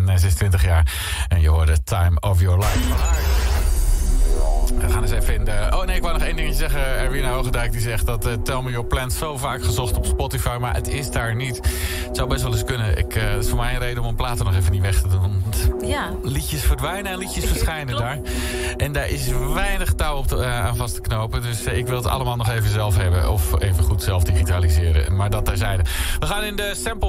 En ze is 20 jaar. En je hoorde Time of Your Life van haar. We gaan eens even in de... Oh nee, ik wou nog één dingetje zeggen. Erwin Hogendijk die zegt dat Tell Me Your Plans zo vaak gezocht op Spotify, maar het is daar niet. Het zou best wel eens kunnen. Het is voor mij een reden om een platen nog even niet weg te doen. Want ja. Liedjes verdwijnen en liedjes verschijnen daar. En daar is weinig touw op aan vast te knopen. Dus ik wil het allemaal nog even zelf hebben. Of even goed zelf digitaliseren. Maar dat terzijde. We gaan in de sample...